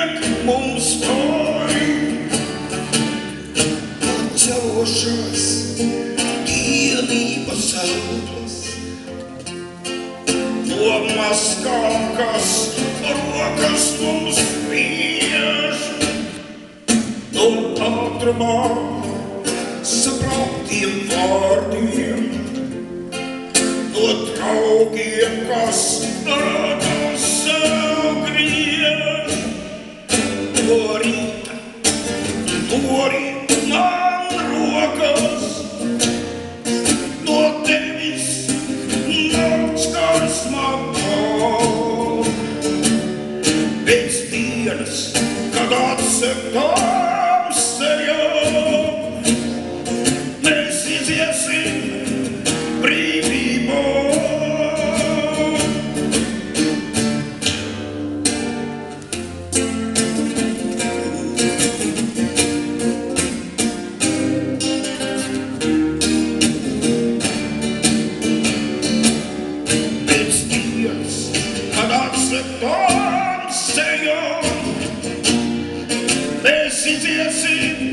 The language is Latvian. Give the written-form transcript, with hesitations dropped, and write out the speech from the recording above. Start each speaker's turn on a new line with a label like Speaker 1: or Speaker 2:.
Speaker 1: liek mums toji.
Speaker 2: Atcelošos dievības auglas,
Speaker 1: no maskām, kas rokas mums spiež,
Speaker 2: no ātrumā sabrauktiem vārdiem,
Speaker 1: no draugiem, kas rados sev griež.
Speaker 2: no rīta
Speaker 1: Man rokas, no tevis nakts karsmā pau.
Speaker 2: pēc dienas,
Speaker 1: Kad atsek tamsejā, mēs iziesim brīvībā.
Speaker 2: pēc dienas,
Speaker 1: Kad atsek tamsejā, mēs iziesim